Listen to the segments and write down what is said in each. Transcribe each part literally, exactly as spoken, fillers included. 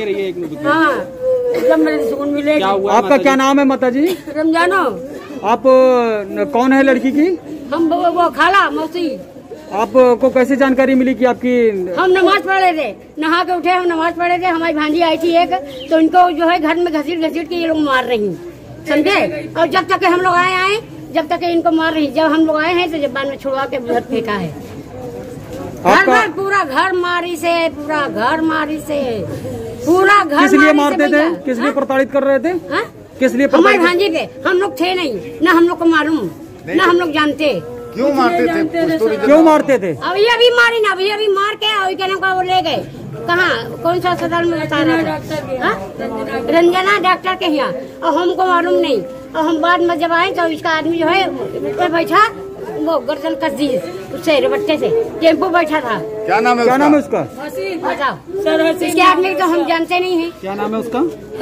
के रहिए एक मिनट। हाँ, जब मेरे सुकून मिले। क्या हुआ? आपका क्या नाम है माता जी? रमजानो। आप कौन है लड़की की? हम वो, वो खाला मौसी। आपको कैसे जानकारी मिली कि आपकी? हम नमाज पढ़े थे, नहा के उठे, हम नमाज पढ़े थे, हमारी भांजी आई थी एक, तो इनको जो है घर में घसीट घसीट के ये लोग मार रही, समझे। और जब तक हम लोग आए आए जब तक इनको मार रही, जब हम लोग आए हैं तो जब बाद में छुड़वा के घर फेंका है। घर घर पूरा घर मारी से, पूरा घर मारी से, पूरा घर। किस लिए मारते थे? किस लिए प्रताड़ित कर रहे थे? हा? किस लिए? हमारे भांजी पे। हम लोग थे नहीं, न हम लोग को मालूम, न हम लोग जानते। क्यों मारते थे? क्यों मारते थे? अब ये अभी मारी ना, अभी अभी मार के अभी कहने को वो ले गए। कहाँ, कौन सा अस्पताल में बता रहा था? रंजना डॉक्टर के यहाँ। और हमको मालूम नहीं। और हम बाद में जब आए तो इसका आदमी जो है ऊपर बैठा, वो गर्दन कस दी उससे रबट्टे से, टेम्पो बैठा था। क्या नाम है? क्या नाम है उसका? बताओ। इसके आदमी तो हम जानते नहीं है। क्या नाम है उसका?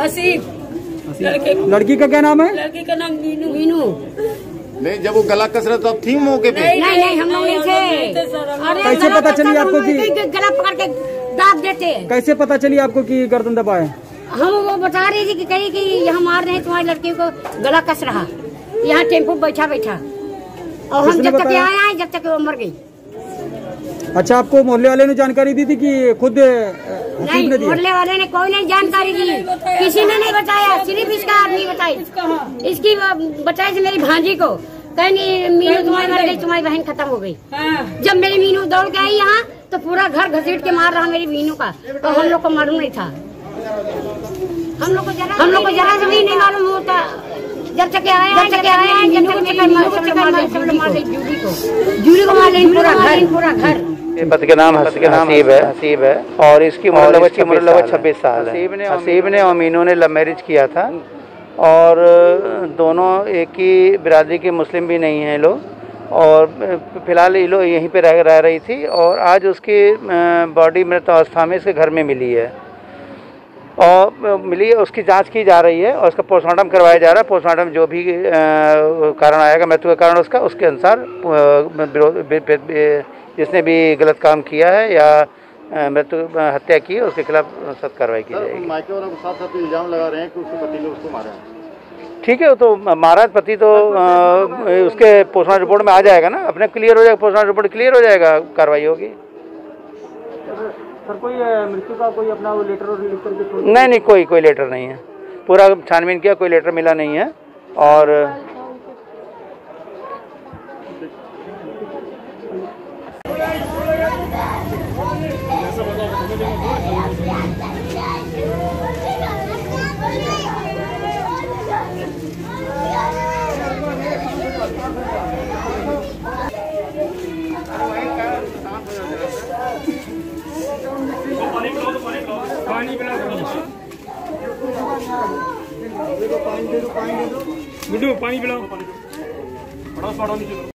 हसीब। लड़की का क्या नाम है? लड़की का नाम मीनू। मीनू। नहीं, जब वो गला कस रहे तो आप थी मौके पे? नहीं नहीं, हम लोग नहीं थे। अरे कैसे पता चली आपको कि गला पकड़ के दाब देते? कैसे पता चली आपको कि गर्दन दबाए? हम वो बता रही थी कि कहीं कि यहाँ मार रहे हैं तुम्हारी लड़की को, गला कस रहा, यहाँ टेम्पो बैठा बैठा। और हम जब तक आए आए जब तक वो मर गई। अच्छा, आपको मोहल्ले वाले ने जानकारी दी थी कि खुद नहीं? मोहल्ले वाले ने कोई नहीं जानकारी दी, किसी ने नहीं बताया, सिर्फ इसका आदमी बताई। इसकी बताई थी मेरी भांजी को, कहीं मीनू तुम्हारी मर गई, तुम्हारी बहन खत्म हो गई। जब मेरी मीनू दौड़ के आई यहाँ तो पूरा घर घसीट के मार रहा मेरी मीनू का, तो हम लोग को मालूम नहीं था। हम लोग को जरा हम लोग को जरा से भी नहीं मालूम होता। जब तक आए जब तक आए आए जब तक जूली को जूली को मार पूरा घर पूरा घर। पति का नाम हसीब है हसीब है और इसकी उम्र लगभग छब्बीस साल है। हसीब ने हसीब ने और मीनू ने लव मैरिज किया था और दोनों एक ही बिरादरी के मुस्लिम भी नहीं हैं लोग। और फिलहाल ये लोग यहीं पे रह रह रही थी और आज उसकी बॉडी मृत अवस्था में इसके घर में मिली है और मिली है। उसकी जांच की जा रही है और उसका पोस्टमार्टम करवाया जा रहा है। पोस्टमार्टम जो भी कारण आएगा, मृत्यु का कारण उसका, उसके अनुसार जिसने भी गलत काम किया है या मृत्यु हत्या की है उसके खिलाफ सख्त कार्रवाई की जाएगी। मायके और साथ साथ इल्जाम लगा रहे हैं कि उसके पति ने उसको मारा है। ठीक है, वो तो मारा पति तो आ, उसके पोस्टमार्टम रिपोर्ट में आ जाएगा ना, अपने क्लियर हो जाएगा, पोस्टमार्टम रिपोर्ट क्लियर हो जाएगा, कार्रवाई होगी। सर, कोई मृत्यु का कोई अपना वो लेटर और लिख करके? नहीं नहीं, कोई कोई लेटर नहीं है। पूरा छानबीन किया, कोई लेटर मिला नहीं है। और पानी पिला पानी पिलाओ।